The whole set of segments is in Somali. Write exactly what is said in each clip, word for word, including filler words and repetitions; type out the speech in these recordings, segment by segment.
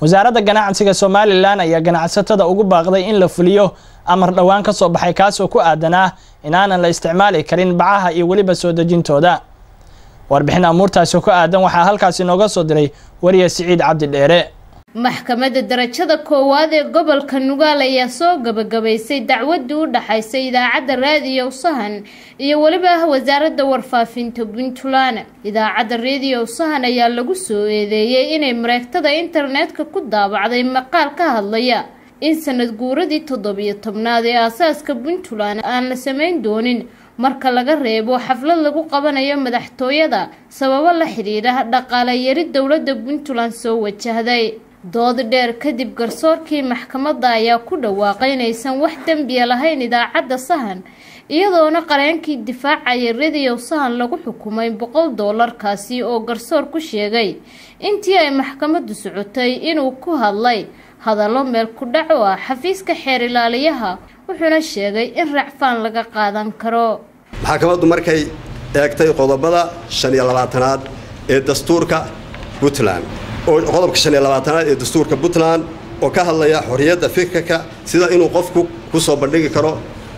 wasaaradda ganacsiga Somaliland ayaa ganacsatada ugu baaqday in la fuliyo amar dhawaan ka soo baxay kaas oo ku aadanaa in aanan la isticmaali karin bacaha iyo waliba soo dejintooda. warbixin amuurtaasi ku aadan waxaa halkaas inooga soo diray wariye Siciid Cabdi Dheere. maxkamadda darajada koowaad ee gobolka Nugaal ayaa soo gabagabaysay dacwadii u dhaxaysay idaacadda raadiyo Sahan iyo waliba wasaaradda warfaafinta Puntland. idaacadda raadiyo Sahan ayaa lagu soo eedeeyay inay mareegtada internetka ku daabacday maqaal ka hadlaya in sanad guuradii toddobiyo tobnaad ee aasaaska Puntland aan la sameyn doonin marka laga reebo xaflad lagu qabanayo madaxtooyada sababo la xiriira dhaqaale yari dawladda Puntland soo wajahday. dood dheer kadib garsoorkii maxkamadda ayaa ku dhawaaqay inaysan wax dambi lahayn idaacadda Sahan iyadoona qareenkii difaacay raadiyo Sahan lagu xukumay boqol dollar kaasi oo garsoor ku sheegay intii ay maxkamaddu socotay inuu ku hadlay hadallo meel ku dhaco ah xafiiska xeer ilaaliyaha wuxuuna sheegay in racfaan laga qaadan karo. maxkamaddu markay eegtay qodobada shan iyo labaatanaad ee dastuurka Puntland oo qodobka shan iyo labaatanaad ee dastuurka Puntland oo ka hadlaya xorriyadda fikirka sida inuu qofku ku soo bandhigi karo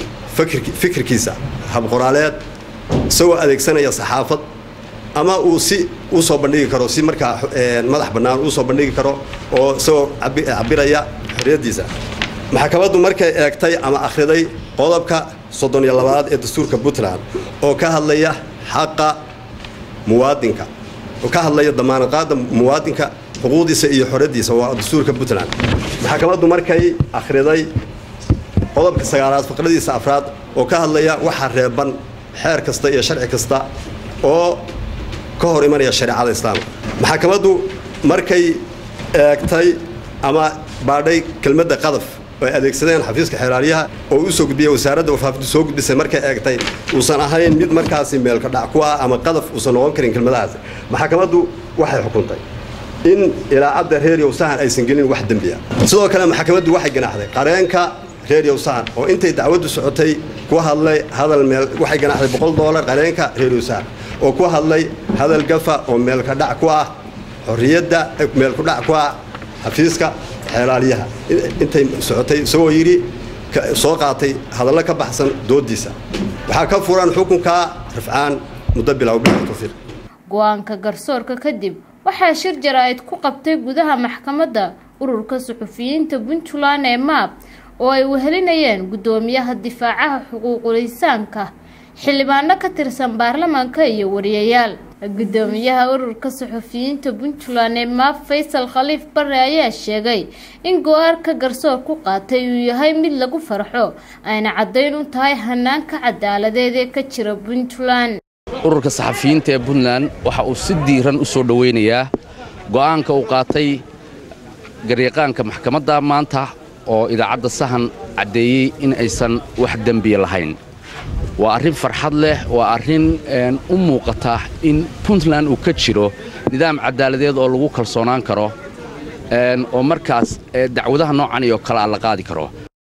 fikirkiisa hab qoraaleed soo adeegsanaya saxaafad ama uu si u soo bandhigi karo si marka madax bannaan u soo bandhigi karo oo soo cabiraya xorriyadiisa. maxkamaddu markay eegtay ama akhriday qodobka soddon iyo labaad ee dastuurka Puntland oo ka hadlaya xaqa muwaadinka oo ka hadlaya damaanadda muwaadinka xuquuqdiisa iyo xorriyadiisa waa dastuurka Puntland. maxkamaddu markay akhriday qodobka sagaalaad faqradiisa afraad oo ka hadlaya waxa reeban xeer kasta iyo sharci kasta oo ka hor imanaya shariicada islaamka. maxkamaddu markay eegtay ama baadhay kelmadda qadaf oo adeegsadeen xafiiska xeeraaliyaha oo u soo gudbiyay wasaaradda warfaafinta soo gudbisay markay eegtay uusan ahayn mid markaasi meel ka dhac ku ah ama qadaf uusan noqon karin kelmadahaas. maxkamaddu waxay xukuntay in idaacadda raadiyo Sahan aysan gelin wax dambi ah. sidoo kale maxkamaddu waxay ganaxday qareenka raadiyo Sahan oo intay dacwaddu socotay ku hadlay hadal meel waxay ganaxday boqol dollar qareenka raadiyo Sahan oo ku hadlay hadal gafa oo meel ka dhac ku ah xorriyadda meel ku dhac ku ah xafiiska xeeraaliyaha intay socotay soo yiri soo qaatay hadallo ka baxsan doodiisa. waxaa ka furan xukunka rafcaan muddo bilow tawfiiq. go'aanka garsoorka kadib waxaa shir jaraa'id ku qabtay gudaha maxkamadda ururka suxufiyiinta Puntland ee M A P oo ay wehelinayeen gudoomiyaha difaacaha xuquuqul insaanka xildhibaano ka tirsan baarlamaanka iyo wariyayaal. gudoomiyaha ururka suxufiyiinta Puntland ee M A P Faysal Khaliif Barre ayaa sheegay in go'aanka garsoor ku qaatay uu yahay mid lagu farxo ayna cadeyn u tahay hanaanka cadaaladeed ee ka jira Puntland. ururka saxafiyiinta ee Puntland waxa uu si diiran u soo dhaweynayaa go'aanka uu qaatay garyaqaanka maxkamadda maanta oo idaacadda Sahan cadeeyay in aysan wax dambi lahayn. waa arrin farxad leh waa arrin u muuqata in Puntland uu ka jiro nidaam cadaaladeed oo lagu kalsoonaan karo oo markaas dacwadaha noocan iyo kala la qaadi karo.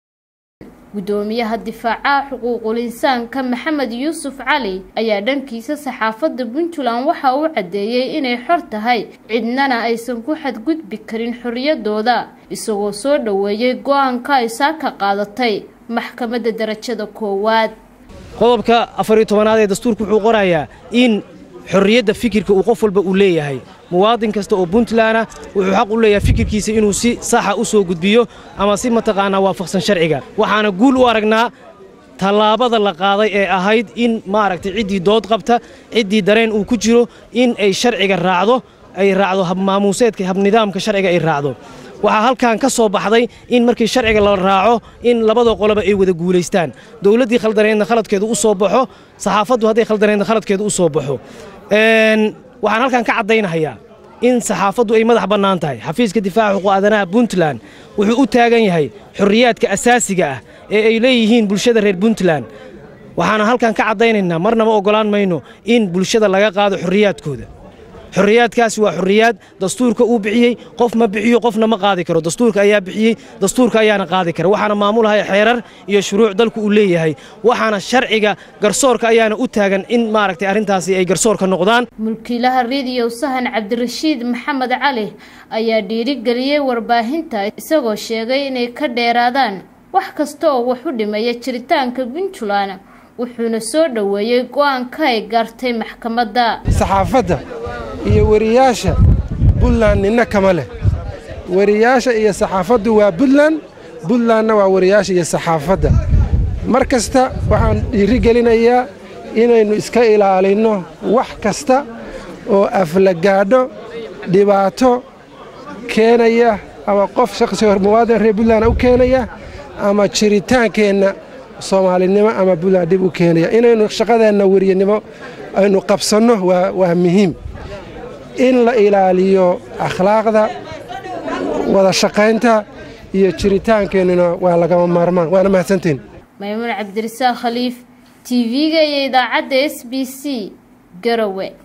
gudoomiyaha difaacaha xuquuqul insaanka Maxamed Yuusuf Cali ayaa dhankiisa saxaafadda Puntland waxa uu cadeeyay inay xor tahay cidnana aysan ku xadgudbi karin xorriyadooda isagoo soo dhaweeyay go'aanka ay saaka qaadatay maxkamadda darajada koowaad. qodobka afar iyo tobanaad ee dastuurku wuxuu qorayaa in xorriyadda fikirka uu qof walba u leeyahay muwaadin kasta oo Puntland ah wuxuu xaq u leeyahay fikirkiisa inuu si sax ah u soo gudbiyo ama si mataqaana waafaqsan sharciga. waxaana guul u aragnaa talaabada la qaaday ee ahayd in maaragtay cidii dood qabta cidii dareen uu ku jiro in ay sharciga raacdo ay raacdo hab maamuuseedka hab nidaamka sharciga ay raacdo. waxaa halkan ka soo baxday in markii sharciga la raaco in labada qoloba ay wada guuleystaan. dawladdii khaldaneedna khaladkeedu u soo baxo saxaafaddu hadday khaldaneedna khaladkeedu u soo baxo. waxaan halkan ka cadaynayaa in saxaafaddu ay madax bannaan tahay. xafiiska difaaca xuquuq aadanaha Puntland wuxuu u taagan yahay xorriyaadka asaasiga ah ee ay leeyihiin bulshada reer Puntland. waxaana halkan ka cadaynaynaa marnaba ogolaan mayno in bulshada laga qaado xorriyaadkooda. xorriyaadkaasi waa xorriyaad dastuurka uu bixiyey qof ma bixiyo qofna ma qaadi karo dastuurka ayaa bixiyey dastuurka ayaana qaadi kara waxaana maamulahaya xeerar iyo shuruuc dalku uu leeyahay waxaana sharciga garsoorka ayaana u taagan in maaragtay arrintaasi ay garsoorka noqdaan mulkiilaha radio sahan cabdirashiid maxamed cali ayaa dhiirigeliyey warbaahinta isagoo sheegay inay ka dheeraadaan wax kasta oo wax u dhimaya jiritaanka Puntland wuxuuna soo dhaweeyay go'aanka ay gaartay maxkamadda saxaafadda iyo wariyaasha Puntland nina kama leh wariyaasha iyo saxaafaddu waa Puntland Puntlandna waa wariyaasha iyo saxaafadda markasta waxaan dhiirigelinayaa inaynu iska ilaalino wax kasta oo aflagaadho dhibaato keenaya ama qof shakhsi muwaadin reer Puntland u keenaya ama jiritaankeenna Soomaalinimo ama Puntland dib u keenaya inaynu shaqadeena wariyanimo aynu qabsanno waa waa muhiim in la ilaaliyo akhlaaqda wada shaqaynta iyo jiritaankeenna waa laga maarmaan waana mahadsantiin Maymuun Cabdirasaaq Khaliif T V-ga iyo idaacadda S B C Garowe.